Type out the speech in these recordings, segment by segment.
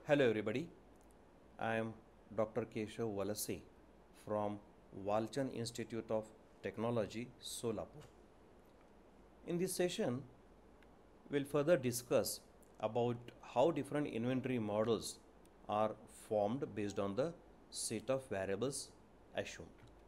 Hello everybody, I am Dr. Keshav Walase from Walchand Institute of Technology, Solapur. In this session, we'll further discuss about how different inventory models are formed based on the set of variables assumed.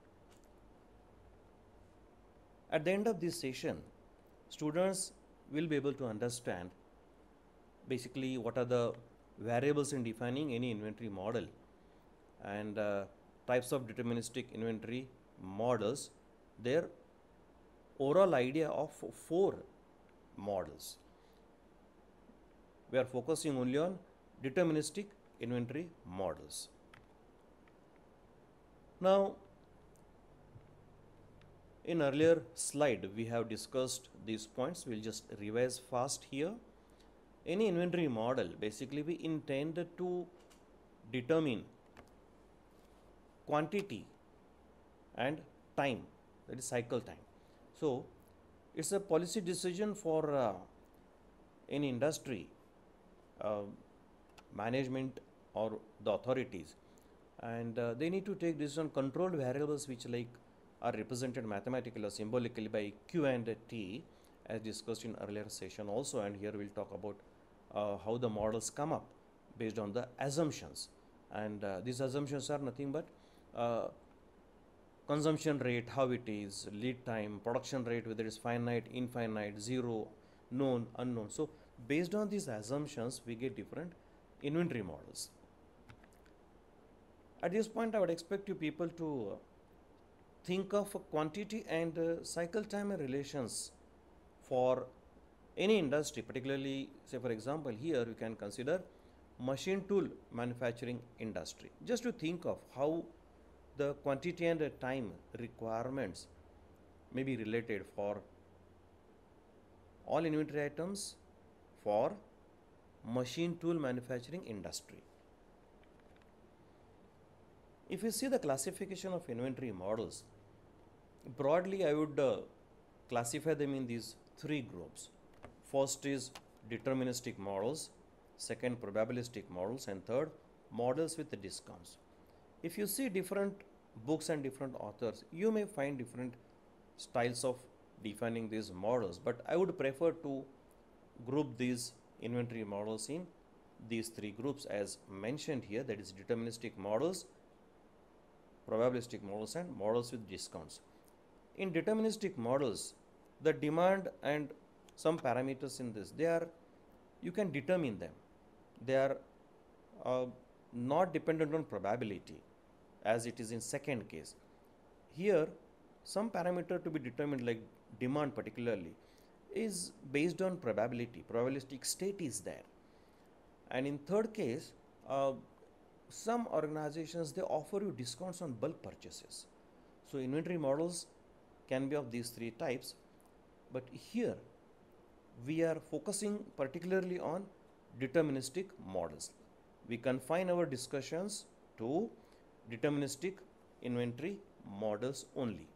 At the end of this session, students will be able to understand basically what are the variables in defining any inventory model and types of deterministic inventory models, their overall idea of four models. We are focusing only on deterministic inventory models. Now, in earlier slide, we have discussed these points. We'll just revise fast here. Any inventory model, basically we intend to determine quantity and time, that is cycle time. So, it's a policy decision for any industry, management or the authorities, and they need to take decision on controlled variables which are represented mathematically or symbolically by Q and T, as discussed in earlier session also, and here we'll talk about how the models come up based on the assumptions, and these assumptions are nothing but consumption rate, how it is, lead time, production rate, whether it's finite, infinite, zero, known, unknown. So based on these assumptions, we get different inventory models. At this point, I would expect you people to think of quantity and cycle time relations for any industry, particularly, say for example, here you can consider machine tool manufacturing industry. Just to think of how the quantity and time requirements may be related for all inventory items for machine tool manufacturing industry. If you see the classification of inventory models, broadly I would classify them in these three groups. First is deterministic models, second probabilistic models, and third models with the discounts. If you see different books and different authors, you may find different styles of defining these models, but I would prefer to group these inventory models in these three groups as mentioned here, that is deterministic models, probabilistic models, and models with discounts. In deterministic models, the demand and some parameters in this, you can determine them. They are not dependent on probability as it is in second case. Here, some parameter to be determined, like demand particularly, is based on probability. Probabilistic state is there. And in third case, some organizations, they offer you discounts on bulk purchases. So inventory models can be of these three types, but here we are focusing particularly on deterministic models. We confine our discussions to deterministic inventory models only.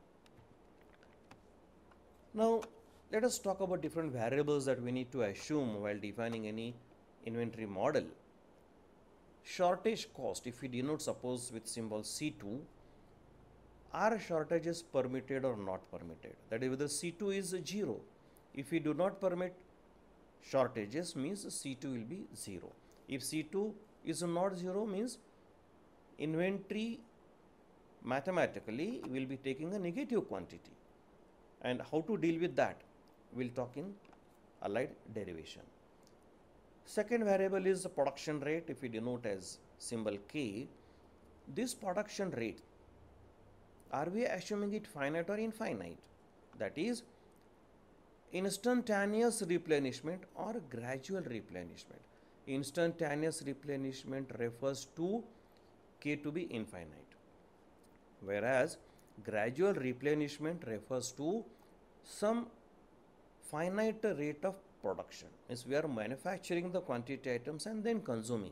Now, let us talk about different variables that we need to assume while defining any inventory model. Shortage cost, if we denote suppose with symbol C2, are shortages permitted or not permitted? That is, whether C2 is 0. If we do not permit shortages, means C2 will be 0. If C2 is not 0, means inventory mathematically will be taking a negative quantity. And how to deal with that, we'll talk in allied derivation. Second variable is the production rate, if we denote as symbol K. This production rate, are we assuming it finite or infinite? That is, instantaneous replenishment or gradual replenishment. Instantaneous replenishment refers to K to be infinite, whereas gradual replenishment refers to some finite rate of production. Means we are manufacturing the quantity items and then consuming.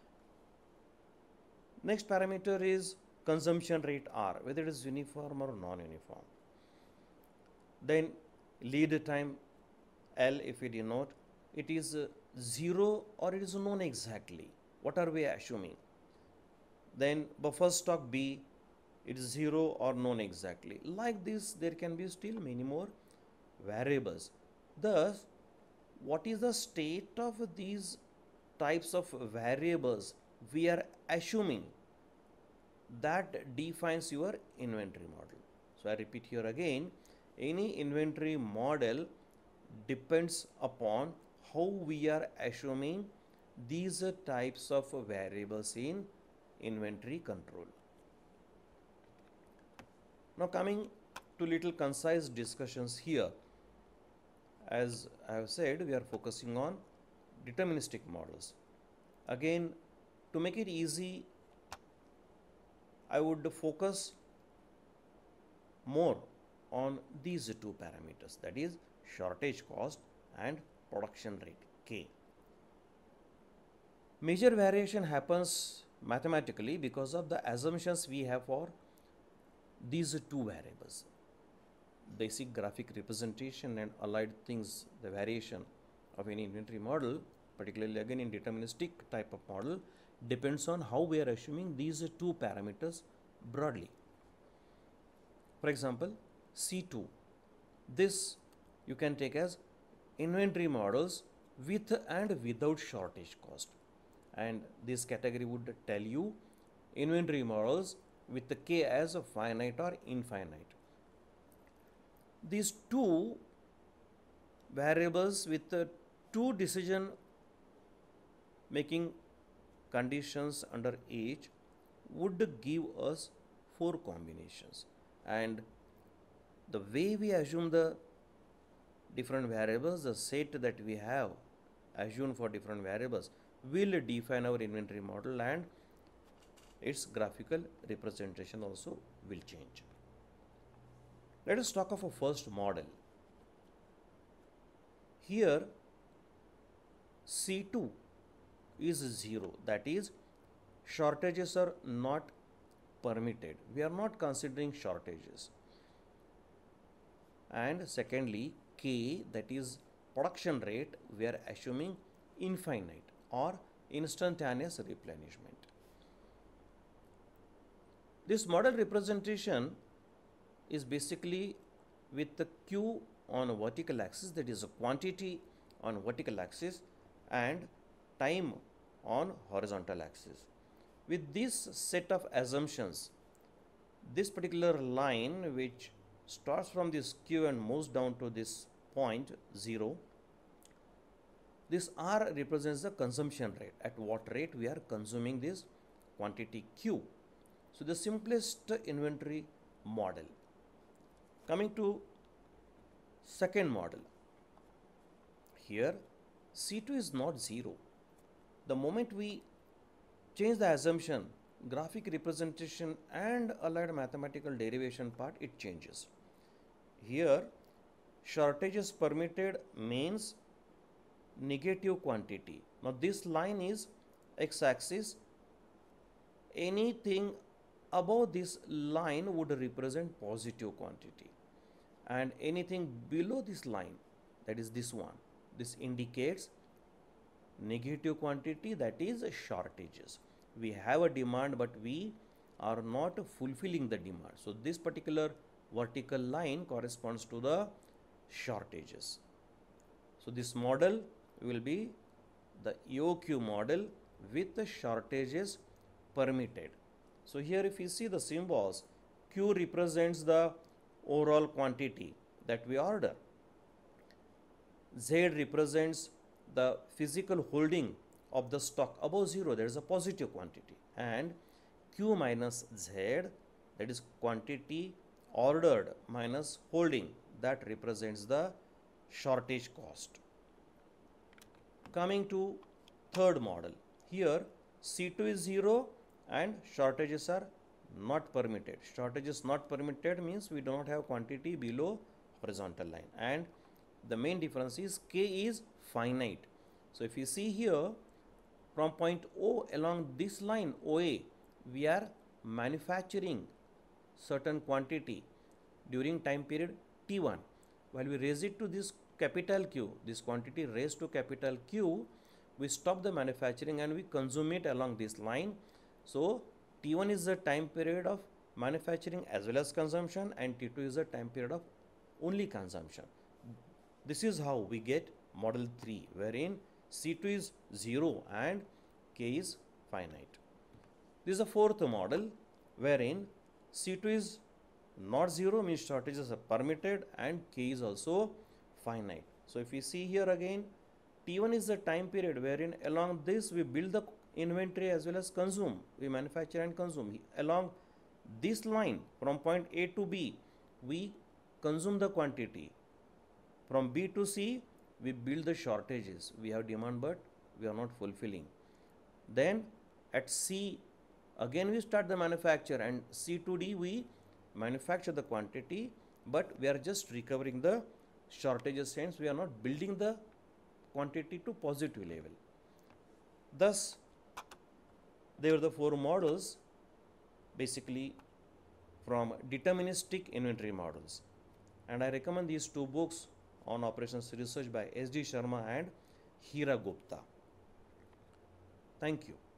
Next parameter is consumption rate R, whether it is uniform or non-uniform. Then lead time L, if we denote, it is 0 or it is known exactly. What are we assuming? Then buffer stock B, it is 0 or known exactly. Like this, there can be still many more variables. Thus, what is the state of these types of variables we are assuming? That defines your inventory model. So I repeat here again, any inventory model depends upon how we are assuming these types of variables in inventory control. Now coming to little concise discussions here. As I have said, we are focusing on deterministic models. Again, to make it easy, I would focus more on these two parameters, that is shortage cost and production rate K. Major variation happens mathematically because of the assumptions we have for these two variables. Basic graphic representation and allied things, the variation of any inventory model, particularly again in deterministic type of model, depends on how we are assuming these two parameters broadly. For example, C2, this you can take as inventory models with and without shortage cost, and this category would tell you inventory models with the K as a finite or infinite. These two variables with the two decision making conditions under each would give us 4 combinations, and the way we assume the different variables, the set that we have assumed for different variables will define our inventory model, and its graphical representation also will change. Let us talk of a first model. Here C2 is 0, that is shortages are not permitted. We are not considering shortages. And secondly, K, that is production rate, we are assuming infinite or instantaneous replenishment. This model representation is basically with the Q on a vertical axis, that is a quantity on vertical axis, and time on horizontal axis. With this set of assumptions, this particular line which starts from this Q and moves down to this point 0, this R represents the consumption rate, at what rate we are consuming this quantity Q. So the simplest inventory model. Coming to second model, here C2 is not 0. The moment we change the assumption, graphic representation and allied mathematical derivation part, it changes. Here shortages permitted means negative quantity. Now this line is x-axis. Anything above this line would represent positive quantity, and anything below this line, that is this one, this indicates negative quantity, that is shortages. We have a demand but we are not fulfilling the demand. So this particular vertical line corresponds to the shortages. So this model will be the EOQ model with the shortages permitted. So here if you see the symbols, Q represents the overall quantity that we order. Z represents the physical holding of the stock above 0, that is a positive quantity, and Q minus Z, that is quantity ordered minus holding, that represents the shortage cost. Coming to third model, here C2 is 0 and shortages are not permitted. Shortages not permitted means we do not have quantity below horizontal line, and the main difference is K is finite. So if you see here, from point O along this line OA, we are manufacturing certain quantity during time period T1. While we raise it to this capital Q, this quantity raised to capital Q, we stop the manufacturing and we consume it along this line. So T1 is the time period of manufacturing as well as consumption, and T2 is the time period of only consumption. This is how we get model 3, wherein C2 is 0 and K is finite. This is the fourth model, wherein C2 is not 0, means shortages are permitted, and K is also finite. So if we see here again, T1 is the time period wherein along this we build the inventory as well as consume. We manufacture and consume. Along this line from point A to B, we consume the quantity. From B to C, we build the shortages. We have demand but we are not fulfilling. Then at C, again we start the manufacture, and C to D we manufacture the quantity, but we are just recovering the shortages, hence we are not building the quantity to positive level. Thus, they were the four models basically from deterministic inventory models, and I recommend these two books on operations research by S.D. Sharma and Hira Gupta. Thank you.